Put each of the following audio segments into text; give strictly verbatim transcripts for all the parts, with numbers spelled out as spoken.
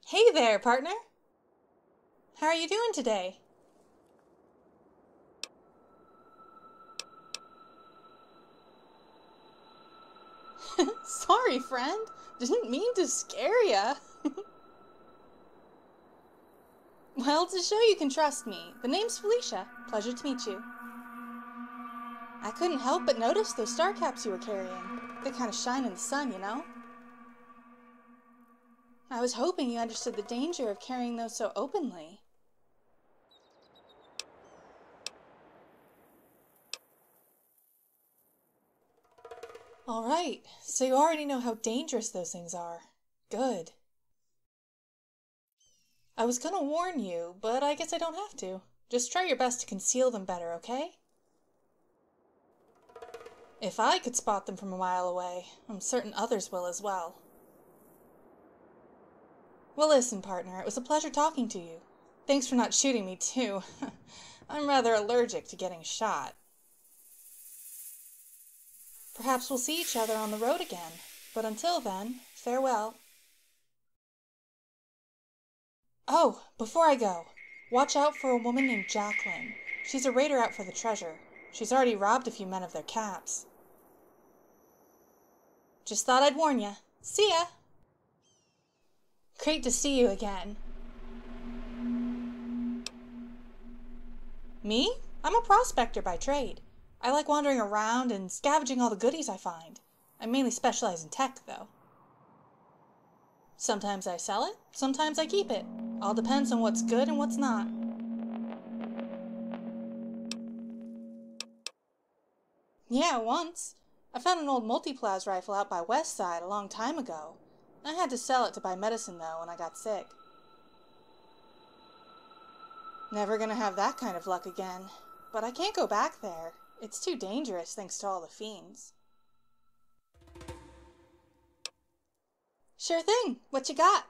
Hey there, partner. How are you doing today? Sorry, friend. Didn't mean to scare ya. Well, to show you can trust me, the name's Felicia. Pleasure to meet you. I couldn't help but notice those star caps you were carrying. They kind of shine in the sun, you know? I was hoping you understood the danger of carrying those so openly. All right, so you already know how dangerous those things are. Good. I was gonna warn you, but I guess I don't have to. Just try your best to conceal them better, okay? If I could spot them from a mile away, I'm certain others will as well. Well, listen, partner, it was a pleasure talking to you. Thanks for not shooting me, too. I'm rather allergic to getting shot. Perhaps we'll see each other on the road again, but until then, farewell. Oh, before I go, watch out for a woman named Jacqueline. She's a raider out for the treasure. She's already robbed a few men of their caps. Just thought I'd warn ya. See ya! Great to see you again. Me? I'm a prospector by trade. I like wandering around and scavenging all the goodies I find. I mainly specialize in tech, though. Sometimes I sell it, sometimes I keep it. All depends on what's good and what's not. Yeah, once. I found an old multi-plas rifle out by West Side a long time ago. I had to sell it to buy medicine, though, when I got sick. Never gonna have that kind of luck again. But I can't go back there. It's too dangerous thanks to all the fiends. Sure thing. What you got?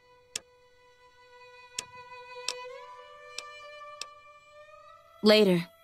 Later.